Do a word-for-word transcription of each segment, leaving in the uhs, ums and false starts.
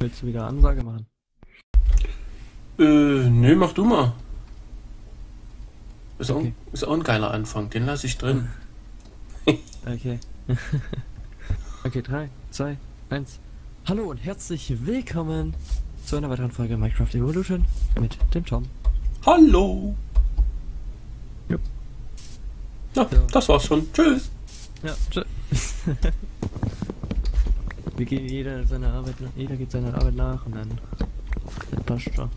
Willst du wieder Ansage machen? Äh, nö, mach du mal. Ist, Okay. auch, ist auch ein geiler Anfang, den lasse ich drin. Okay. Okay, drei, zwei, eins. Hallo und herzlich willkommen zu einer weiteren Folge Minecraft Evolution mit dem Tom. Hallo! Jupp. Ja, Ja. das war's schon. Tschüss! Ja, tschö. Wie geht jeder seiner Arbeit nach? Jeder geht seiner Arbeit nach und dann das passt schon.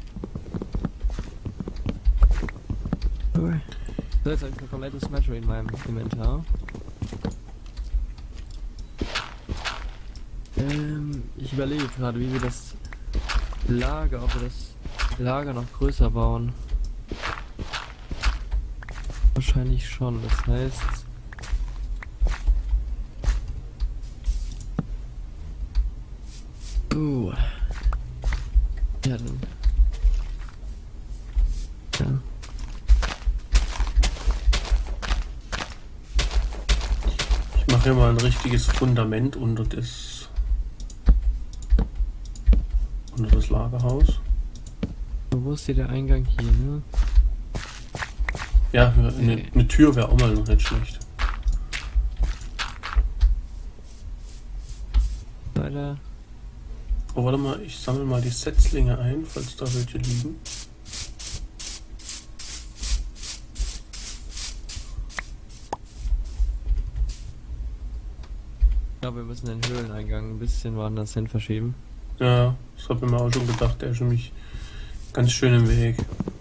Okay. So, jetzt habe ich ein komplettes Smattery in meinem Inventar. Ähm, ich überlege gerade, wie wir das Lager, ob wir das Lager noch größer bauen. Wahrscheinlich schon, das heißt... Uh. Ja, dann... Ja. Ich mache hier mal ein richtiges Fundament unter das unter das Lagerhaus. Wo ist hier der Eingang hier, ne? Ja, eine, Okay. eine Tür wäre auch mal noch nicht schlecht. Leider... Oh, warte mal, ich sammle mal die Setzlinge ein, falls da welche liegen. Ich glaube, wir müssen den Höhleneingang ein bisschen woanders hin verschieben. Ja, das habe ich mir auch schon gedacht, der ist für mich ganz schön im Weg.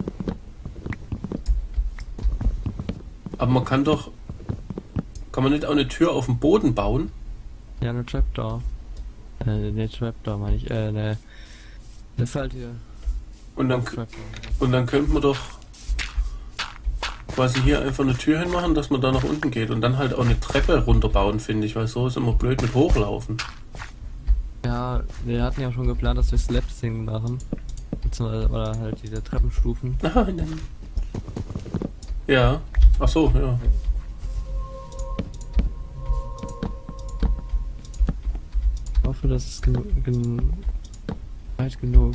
Aber man kann doch... Kann man nicht auch eine Tür auf dem Boden bauen? Ja, eine Trapdoor. Äh, ne, Trapdoor meine ich. Äh, ne... Eine Falltür. Und dann, Trapdoor. und dann könnte man doch quasi hier einfach eine Tür hinmachen, dass man da nach unten geht. Und dann halt auch eine Treppe runterbauen, finde ich. Weil so ist immer blöd mit Hochlaufen. Ja, wir hatten ja schon geplant, dass wir Slabsing machen. Beziehungsweise, oder halt diese Treppenstufen. Nein, nein. Ja. Ach so, ja. Ich hoffe, das ist genug... Gen weit genug.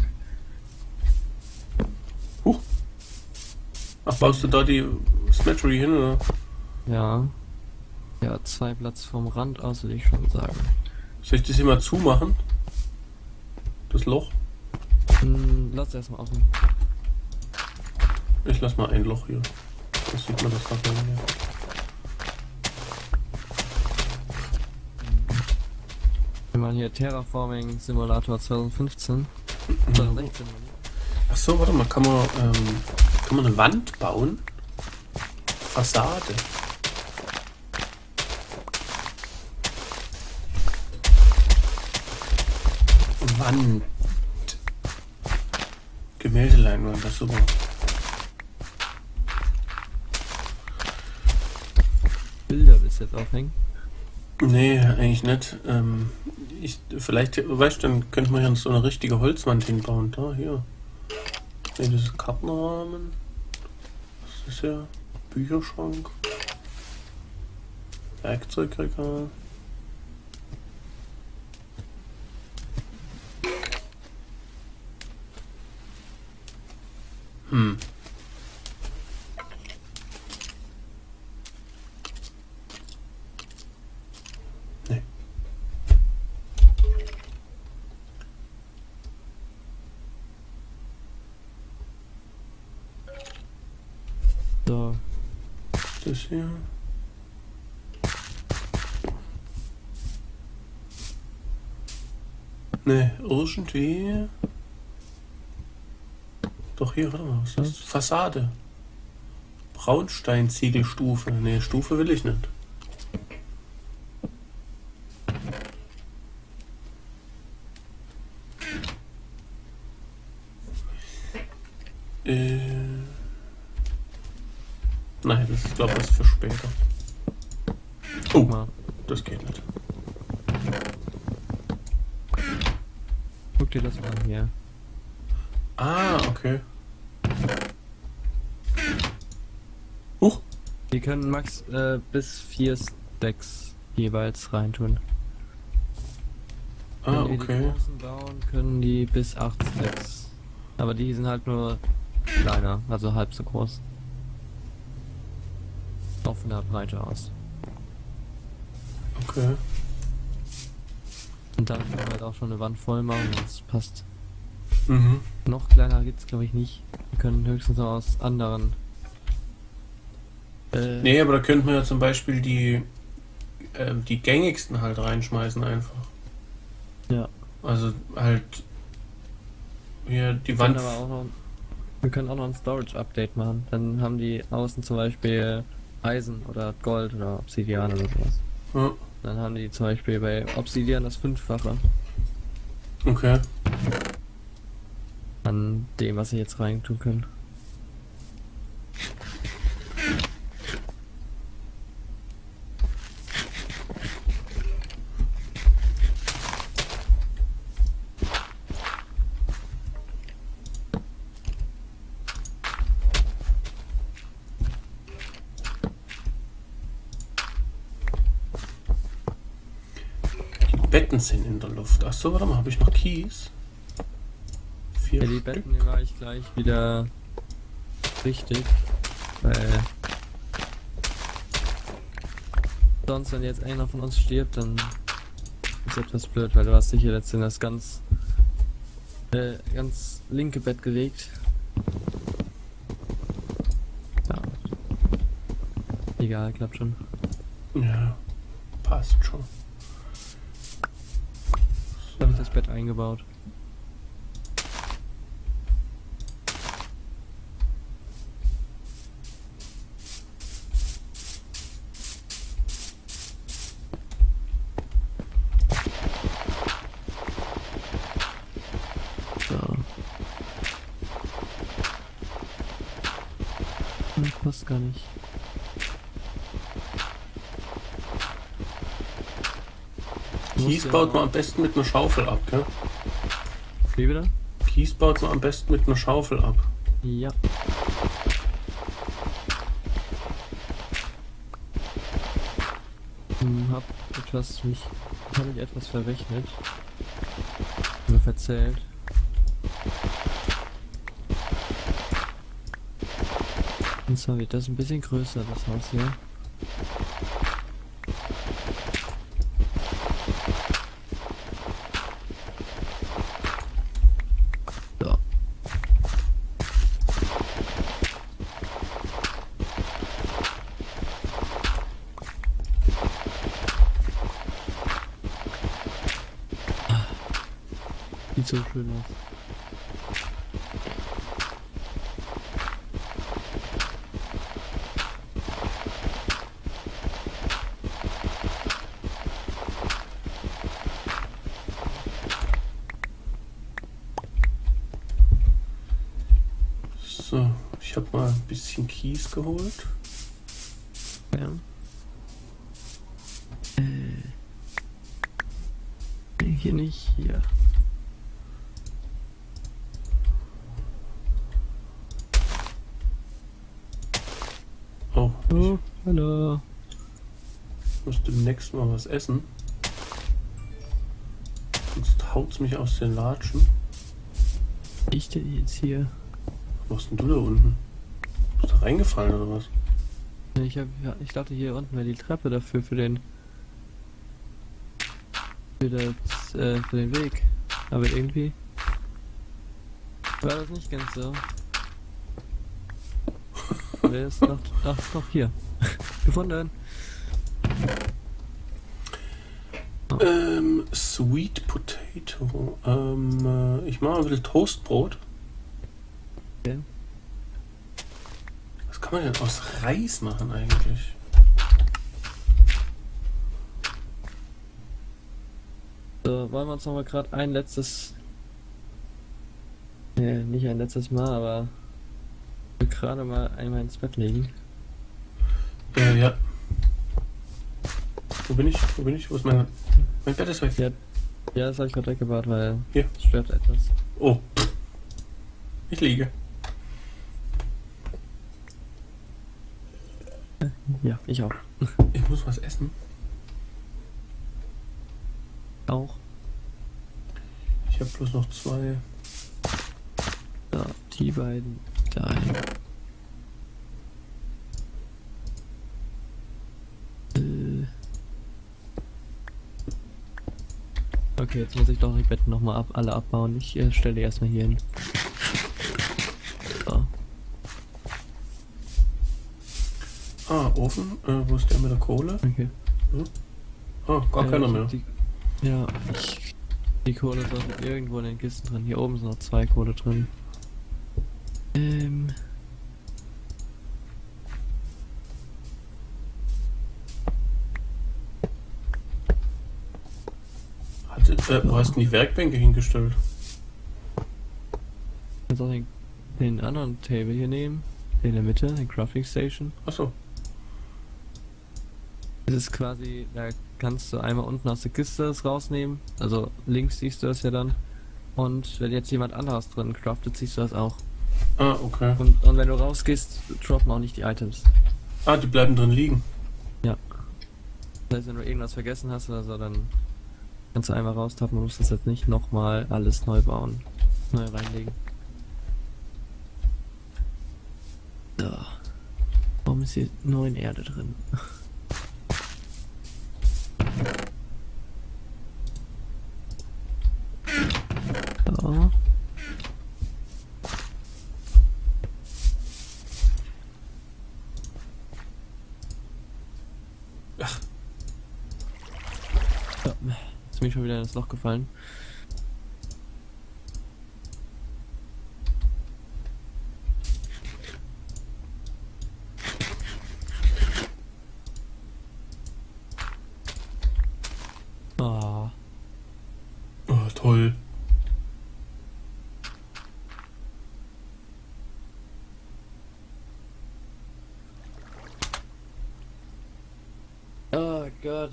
Huch. Ach, baust du da die Smattery hin, oder? Ja. Ja, zwei Platz vom Rand aus, würde ich schon sagen. Soll ich das hier mal zumachen? Das Loch? Hm, lass erstmal offen. Ich lass mal ein Loch hier. Das sieht man das gerade nicht mehr. Wir machen hier Terraforming Simulator zwanzig fünfzehn. zwanzig sechzehn. Ach so, warte mal, kann man, ähm, kann man eine Wand bauen? Fassade. Wand. Gemäldeleinwand, das ist super. Bilder bis jetzt aufhängen. Nee, eigentlich nicht. Ähm, ich, vielleicht, weißt du, dann könnte man ja so eine richtige Holzwand hinbauen. Da, hier. Nee, das ist Kartenrahmen. Das ist ja Bücherschrank. Werkzeugregal. Hm. Nee. So. Das hier. Nee, irgendwie. Doch hier, warte mal, was ist das? Fassade. Braunstein-Ziegelstufe. Nee, Stufe will ich nicht. Äh. Nein, das ist, glaube ich, was für später. Oh, Mal. das geht nicht. Guck dir das mal an hier. Ah, okay. Huch. Wir können max äh, bis vier Stacks jeweils reintun. Ah, Wenn wir die okay. großen bauen, können die bis acht Stacks. Aber die sind halt nur kleiner, also halb so groß. Auch von der Breite aus. Okay. Und dann können wir halt auch schon eine Wand voll machen, das passt. Mhm. Noch kleiner gibt's glaube ich nicht. Wir können höchstens noch aus anderen. Äh, Nee, aber da könnte man ja zum Beispiel die, äh, die gängigsten halt reinschmeißen einfach. Ja. Also halt hier die wir Wand. können aber auch noch, wir können auch noch ein Storage-Update machen. Dann haben die außen zum Beispiel Eisen oder Gold oder Obsidian oder sowas. Ja, Dann haben die zum Beispiel bei Obsidian das Fünffache okay. an dem, was sie jetzt rein tun können. Die Betten sind in der Luft. Ach so, warte mal, habe ich noch Kies? Vier Ja, die Stück. Betten die mache ich gleich wieder richtig, weil sonst, wenn jetzt einer von uns stirbt, dann ist etwas blöd, weil du hast dich hier jetzt in das ganz äh, ganz linke Bett gelegt. Ja. Egal, klappt schon. Ja, passt schon. Da habe ich das Bett eingebaut. So. Hm, passt gar nicht. Kies ja baut auch- man am besten mit einer Schaufel ab, gell? Wie bitte? Kies baut man am besten mit einer Schaufel ab. Ja. Hm, hab etwas mich, habe ich etwas verrechnet. Oder verzählt. Und zwar wird das ein bisschen größer, das Haus hier. So. Sieht so schön aus. So, ich habe mal ein bisschen Kies geholt. Ja. Äh. Hier nicht, hier. Oh, Oh, hallo. ich muss demnächst mal was essen. Sonst haut's mich aus den Latschen. Ich denn jetzt hier? Was machst denn du da unten? Bist du reingefallen oder was? Ich hab, ja, ich dachte hier unten wäre die Treppe dafür für den für das, äh, für den Weg. Aber irgendwie war das nicht ganz so. Wer ist noch, ach, doch hier. Gefunden. Ähm, Sweet Potato. Ähm, äh, ich mache ein bisschen Toastbrot. Okay. Was kann man denn aus Reis machen eigentlich? So, wollen wir uns noch mal gerade ein letztes, nee, nicht ein letztes Mal, aber gerade mal einmal ins Bett legen. Äh, ja. Wo bin ich? Wo bin ich? Wo ist mein... Mein Bett ist weg. Ja, ja das habe ich gerade weggebaut, weil Hier. es stört etwas. Oh. Ich liege. Ja, ich auch. Ich muss was essen. Auch. habe bloß noch zwei. So, die beiden dahin. Äh. Okay, jetzt muss ich doch die Betten nochmal ab, alle abbauen. Ich äh, stelle die erstmal hier hin. So. Ah, Ofen. Äh, wo ist der mit der Kohle? Okay. Hm? Ah, gar Äh, keiner ich mehr. hab Die, ja, ich, die Kohle ist auch irgendwo in den Kisten drin. Hier oben sind noch zwei Kohle drin. Ähm. Hat, äh, wo hast du denn die Werkbänke hingestellt? Kannst auch den, den anderen Table hier nehmen. Den in der Mitte, den Crafting Station. Achso. Das ist quasi, da kannst du einmal unten aus der Kiste das rausnehmen. Also links siehst du das ja dann. Und wenn jetzt jemand anderes drin craftet, siehst du das auch. Ah, okay. Und, und wenn du rausgehst, droppen auch nicht die Items. Ah, die bleiben drin liegen. Ja. Das heißt, wenn du irgendwas vergessen hast oder so, dann kannst du einmal raustappen und musst das jetzt nicht nochmal alles neu bauen. Neu reinlegen. So. Warum ist hier neun Erde drin? So. Ach. Ja, ist mir schon wieder in das Loch gefallen. Ah. Oh, toll. Oh Gott.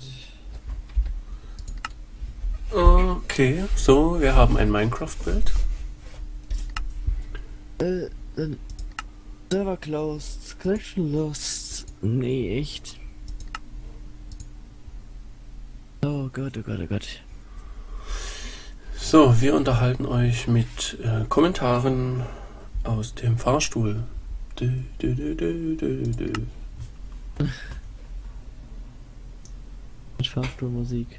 Okay, so, wir haben ein Minecraft-Bild. Äh, dann. Server closed. Connection lost. Nee, echt. Oh Gott, oh Gott, oh Gott. So, wir unterhalten euch mit äh, Kommentaren aus dem Fahrstuhl. Dü, dü, dü, dü, dü, dü. Mit Fahrstuhlmusik.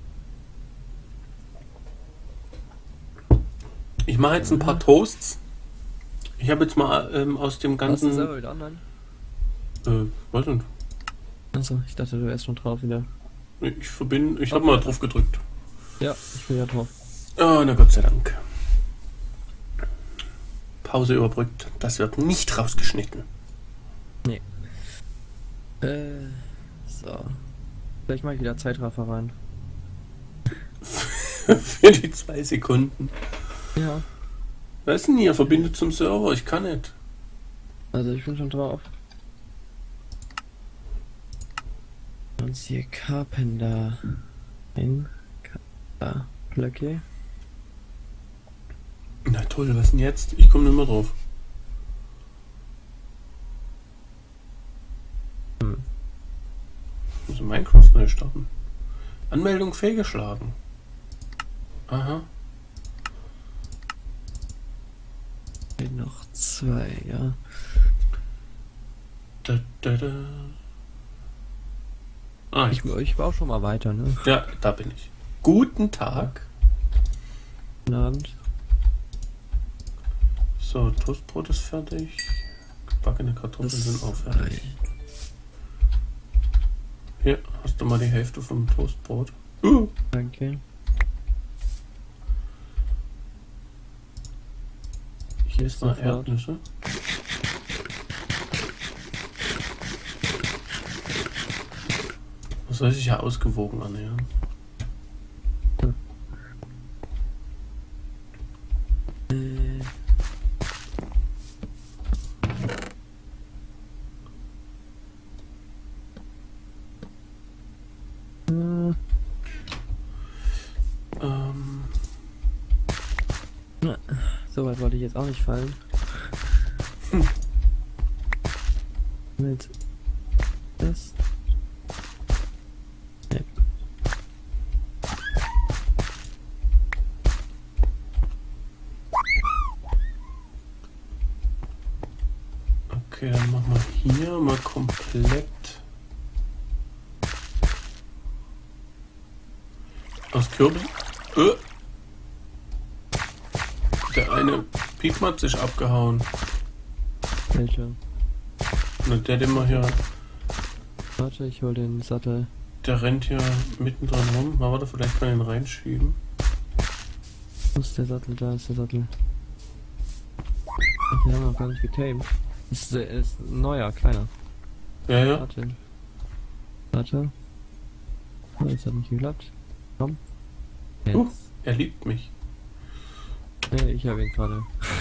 Ich mache jetzt ein paar Toasts. Ich habe jetzt mal ähm, aus dem Hast du ganzen... selber wieder online? Äh, weiß nicht. Achso, ich dachte, du wärst schon drauf wieder. Ich verbinde... Ich habe mal drauf gedrückt. Ja, ich bin ja drauf. Ah, na Gott sei Dank. Pause überbrückt. Das wird nicht rausgeschnitten. Nee. Äh, so. Vielleicht mache ich wieder Zeitraffer rein. Für die zwei Sekunden. Ja. Was ist denn hier? Verbindet zum Server. Ich kann nicht. Also ich bin schon drauf. Und hier Carpenter. Ein Carpenter. Blöcke. Na toll, was denn jetzt? Ich komme nicht mehr drauf. Hm. Ich muss Minecraft neu starten. Anmeldung fehlgeschlagen. Aha. Noch zwei, ja. Da, da, da. Ah, Ich, ich baue schon mal weiter, ne? ja, da bin ich. Guten Tag. Guten Abend. So, Toastbrot ist fertig. Gebackene Kartoffeln Das sind auch fertig. Hier, hast du mal die Hälfte vom Toastbrot. Uh. Danke. Hier ist mal sofort. Erdnüsse. Das soll sich ja ausgewogen annähern. Äh. Äh. Ähm, So weit wollte ich jetzt auch nicht fallen. Hm. Mit das. Nee. Okay, dann machen wir hier mal komplett aus Kürbis. Äh. Der eine Piepmatz ist abgehauen. Welcher? Na, der, den wir hier. Warte, ich hol den Sattel. Der rennt hier mittendrin rum. Mal warte, vielleicht kann ich ihn reinschieben. Wo ist der Sattel? Da ist der Sattel. Ach, wir haben noch gar nicht getamed. Ist, ist ein neuer, kleiner. Ja, ja. Warte. Warte. Oh, das hat nicht geklappt. Komm. Jetzt. Uh, er liebt mich. Nee, ich habe ihn gerade.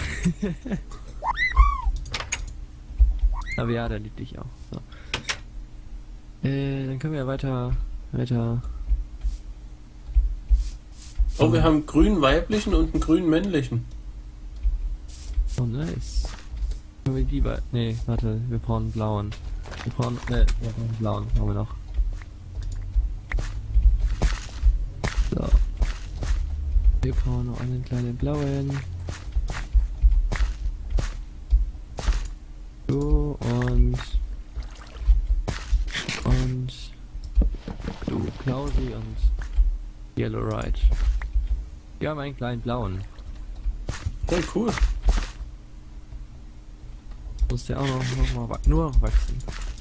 Aber ja, der liebt dich auch. So. Äh, dann können wir ja weiter. Weiter. Oh, wir haben einen grünen weiblichen und einen grünen männlichen. Oh, nice. Können wir die bei. Nee, warte, wir brauchen einen blauen. Wir brauchen. Ne, wir brauchen einen blauen. Haben wir noch. So. Wir brauchen noch einen kleinen blauen. So, und. Und. Du, Klausi und. Yellow Ride. Wir haben einen kleinen blauen. Ja, cool. Muss der auch noch, noch mal nur noch wachsen.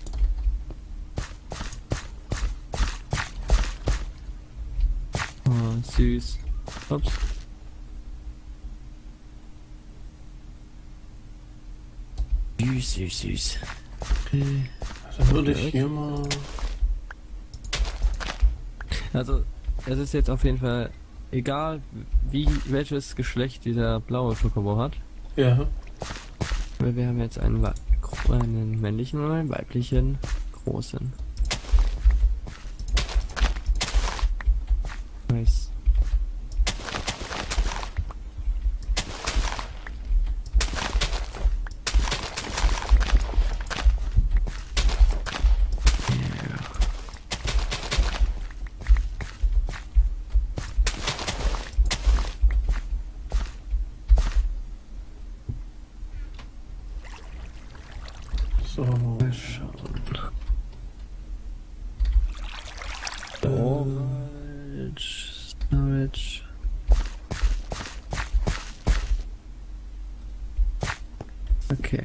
Oh, süß. Ups. Süß, süß, süß. Äh, Dann würde ich hier mal. Also, es ist jetzt auf jeden Fall egal, wie welches Geschlecht dieser blaue Chocobo hat. Ja. Weil wir haben jetzt einen, einen männlichen und einen weiblichen großen. Nice. So. Mal schauen. Storage. Storage. Okay.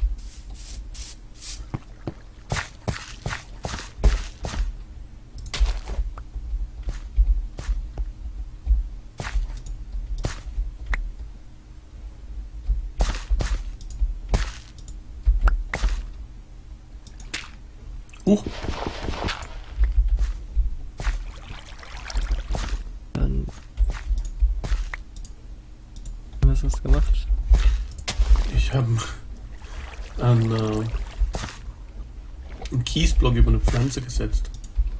Huch. Dann. Was hast du gemacht? Ich habe einen, äh, einen Kiesblock über eine Pflanze gesetzt.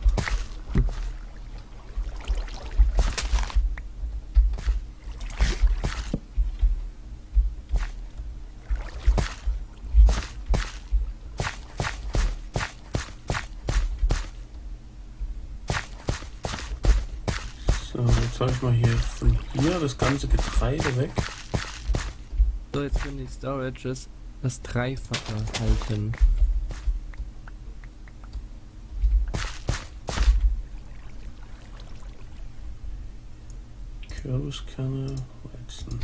So, jetzt habe ich mal hier von hier das ganze Getreide weg. So, jetzt können die Storages das Dreifache halten. Kürbiskerne, Weizen.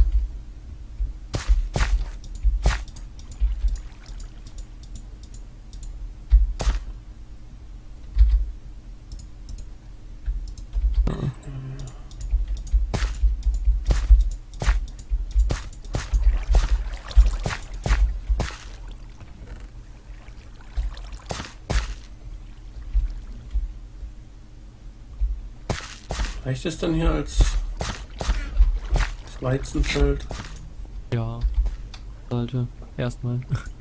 Reicht es dann hier als Weizenfeld? Ja. Sollte. Erstmal.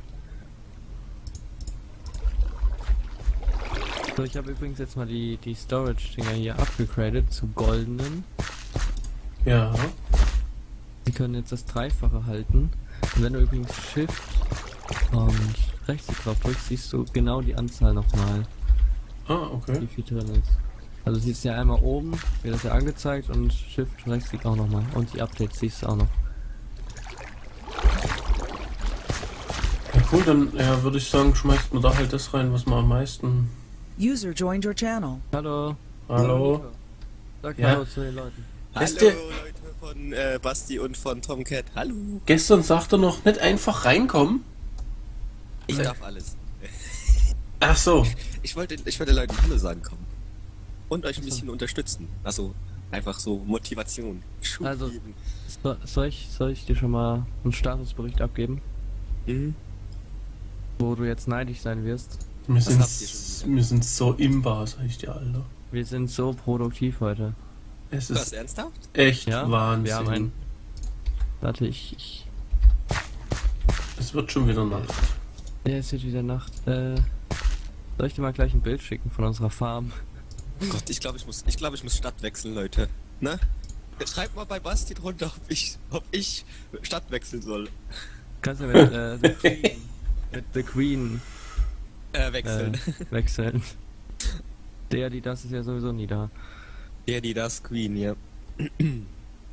So, ich habe übrigens jetzt mal die, die Storage-Dinger hier abgegradet zu goldenen. Ja. Die können jetzt das Dreifache halten. Und wenn du übrigens Shift und rechts drauf drückst, siehst du genau die Anzahl nochmal, Ah, okay. wie viel drin ist. Also siehst du ja einmal oben, wird das ja angezeigt, und Shift rechts liegt auch nochmal. Und die Updates siehst du auch noch. gut, dann ja, würde ich sagen, schmeißt man da halt das rein, was man am meisten... User joined your channel. Hallo. Hallo? Sag Ja. Hallo zu den Leuten. Hallo Wisst ihr- Leute von äh, Basti und von Tomcat. Hallo. Gestern sagte noch, nicht einfach reinkommen. Ich darf alles. Ach so. Ich wollte, ich wollte Leuten Hallo sagen kommen. Und euch ein bisschen unterstützen. Also einfach so Motivation. Schub Also- geben. So, soll, ich, soll ich dir schon mal einen Statusbericht abgeben, Mhm. wo du jetzt neidisch sein wirst? Wir sind, habt ihr schon wieder? wir sind so imbar, sag ich dir, Alter. Wir sind so produktiv heute. Es Was, ist ernsthaft? echt Ja, Wahnsinn. wir haben ein... Warte, ich... ich Es wird schon wieder Nacht. ja, es wird wieder Nacht. Äh, soll ich dir mal gleich ein Bild schicken von unserer Farm? Oh Gott, ich glaube, ich muss, ich glaube, ich muss Stadt wechseln, Leute. Ne? Schreibt mal bei Basti drunter, ob ich, ob ich Stadt wechseln soll. Kannst du mit, äh, The Queen, mit The Queen Äh, wechseln. äh, wechseln. Der, die, das ist ja sowieso nie da. Der, die, das, Queen, ja. Wir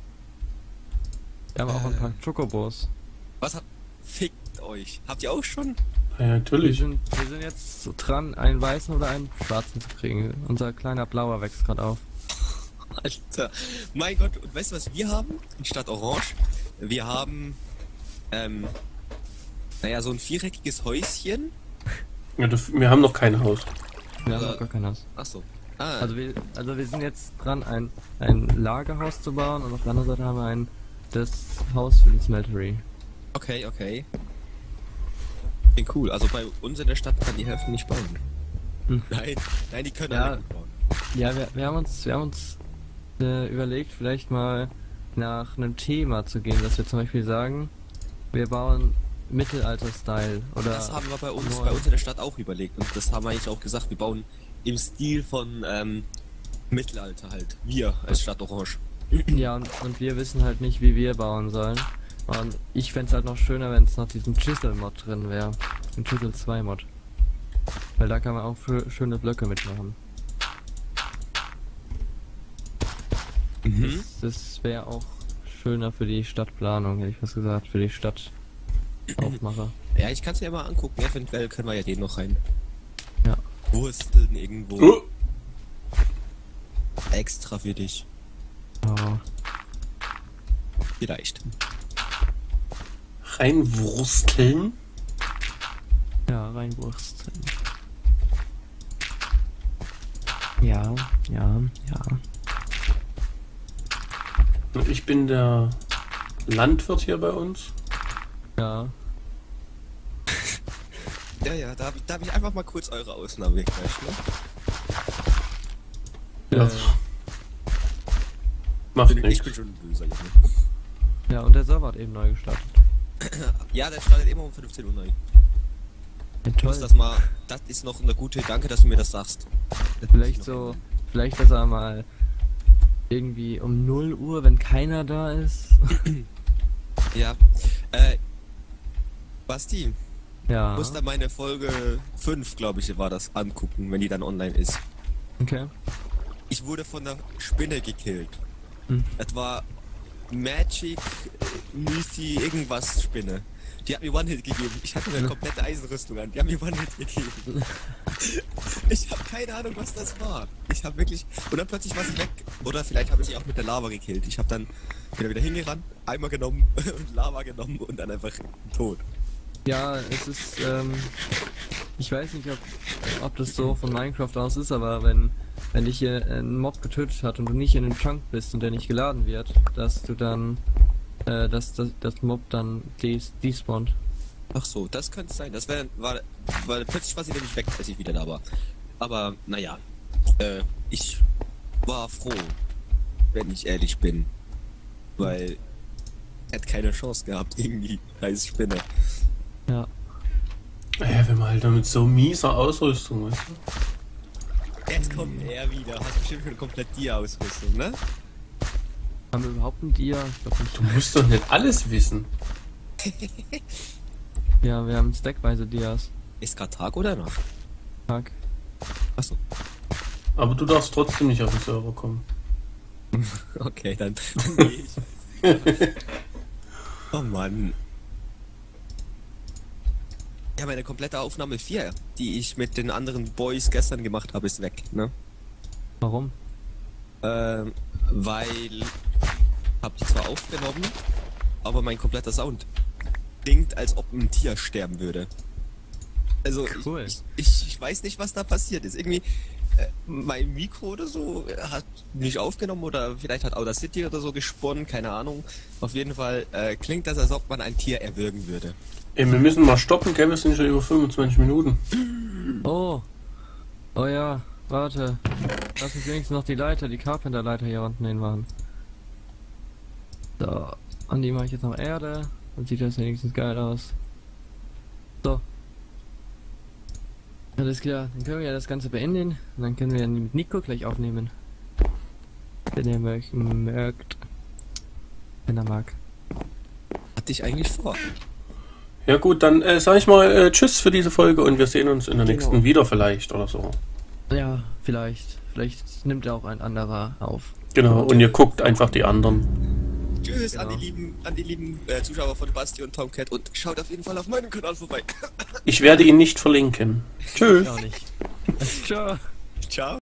haben auch ein paar Chocobos. Was habt... Fickt euch. Habt ihr auch schon? Ja, Wir natürlich. sind, wir sind jetzt so dran, einen weißen oder einen schwarzen zu kriegen. Unser kleiner blauer wächst gerade auf. Alter, mein Gott, und weißt du, was wir haben? Statt Orange? Wir haben, ähm, naja, so ein viereckiges Häuschen. Ja, das, wir haben noch kein Haus. Wir haben Äh, noch gar kein Haus. Achso. Ah, Also wir, also wir sind jetzt dran, ein, ein Lagerhaus zu bauen und auf der anderen Seite haben wir ein das Haus für die Smeltery. okay, okay. Klingt cool. Also bei uns in der Stadt kann die Hälfte nicht bauen. Hm. Nein, nein, die können Ja. alle gut bauen. Ja, wir, wir haben uns, wir haben uns äh, überlegt, vielleicht mal nach einem Thema zu gehen, dass wir zum Beispiel sagen, wir bauen Mittelalter-Style oder. Das haben wir bei uns, nur- bei uns in der Stadt auch überlegt und das haben wir eigentlich auch gesagt. Wir bauen im Stil von ähm, Mittelalter halt. Wir als Stadt Orange. Ja, und, und wir wissen halt nicht, wie wir bauen sollen. Und ich fänd's halt noch schöner, wenn es noch diesen Chisel-Mod drin wäre. Ein Chisel zwei Mod. Weil da kann man auch für schöne Blöcke mitmachen. Mhm. Das wäre auch schöner für die Stadtplanung, hätte ich was gesagt, für die Stadtaufmacher. Ja, ich kann es mir ja mal angucken. Eventuell können wir ja den noch rein. Ja. Wursteln irgendwo. Oh, Extra für dich. Oh. Vielleicht. reinwursteln. Ja, reinwursteln. Ja, ja, ja. Ich bin der Landwirt hier bei uns. Ja. Ja, ja, da habe ich, da hab ich einfach mal kurz eure Ausnahme weggeschnitten. Ne? Ja. Äh, Macht Bin, ich nichts. bin schon ein böser Junge. ja, und der Server hat eben neu gestartet. Ja, der startet immer um fünfzehn Uhr neu. Ja, Ich toll. muss das mal, das ist noch eine gute, danke, dass du mir das sagst. Das muss ich Vielleicht noch so, ändern. vielleicht dass er mal irgendwie um null Uhr, wenn keiner da ist. Ja. Äh, Basti, Ja. du musst dann meine Folge fünf, glaube ich, war das, angucken, wenn die dann online ist. Okay. Ich wurde von der Spinne gekillt. Hm. Das war Magic, äh, Mythi, irgendwas Spinne. Die hat mir One-Hit gegeben. Ich hatte eine komplette Eisenrüstung an. Die haben mir One-Hit gegeben. Ich habe keine Ahnung, was das war. Ich habe wirklich... Und dann plötzlich war sie weg. Oder vielleicht habe ich sie auch mit der Lava gekillt. Ich habe dann bin wieder hingerannt, Eimer genommen und Lava genommen und dann einfach tot. Ja, es ist, ähm, ich weiß nicht, ob, ob das so von Minecraft aus ist, aber wenn, wenn dich hier ein Mob getötet hat und du nicht in den Chunk bist und der nicht geladen wird, dass du dann, äh, dass das, das Mob dann des, despawnt. Ach so, das könnte sein. Das wäre... War, war, plötzlich war sie nämlich weg, als ich wieder da war. Aber, naja. Äh, ich war froh, wenn ich ehrlich bin. Weil... Er hat keine Chance gehabt gegen die heiße Spinne. Ja. Ja, wenn man halt damit so mieser Ausrüstung, weißt du? Jetzt kommt er wieder. Hast bestimmt schon komplett die Ausrüstung, ne? Haben wir überhaupt ein Dia? Ich glaube nicht. Du musst doch nicht alles wissen. Ja, wir haben stackweise Dias. Ist gerade Tag oder Nacht? Tag. Achso. Aber du darfst trotzdem nicht auf den Server kommen. Okay, dann, dann geh ich. Oh Mann. Ja, meine komplette Aufnahme vier, die ich mit den anderen Boys gestern gemacht habe, ist weg, ne? Warum? Ähm, weil hab die zwar aufgenommen, aber mein kompletter Sound klingt, als ob ein Tier sterben würde. Also Cool. ich, ich, ich weiß nicht, was da passiert ist. Irgendwie äh, mein Mikro oder so hat nicht aufgenommen oder vielleicht hat Audacity oder so gesponnen, keine Ahnung. Auf jeden Fall äh, klingt das, als ob man ein Tier erwürgen würde. Ey, wir müssen mal stoppen, gell? Wir sind schon über fünfundzwanzig Minuten. Oh. Oh ja, warte. Lass uns wenigstens noch die Leiter, die Carpenter-Leiter hier unten hinmachen. So. An die mache ich jetzt noch Erde. Dann sieht das wenigstens geil aus. So. Alles klar, dann können wir ja das Ganze beenden. Und dann können wir dann mit Nico gleich aufnehmen. Wenn er möchten, mögt. Wenn er mag. Hatte ich eigentlich vor. Ja gut, dann äh, sage ich mal äh, Tschüss für diese Folge und wir sehen uns in der Genau. nächsten wieder vielleicht oder so. Ja, vielleicht. Vielleicht nimmt er auch ein anderer auf. Genau, und ihr guckt einfach die anderen. Tschüss Genau. an die lieben, an die lieben äh, Zuschauer von Basti und Tomcat und schaut auf jeden Fall auf meinem Kanal vorbei. Ich werde ihn nicht verlinken. Tschüss. Ich auch nicht. Ciao. Ciao.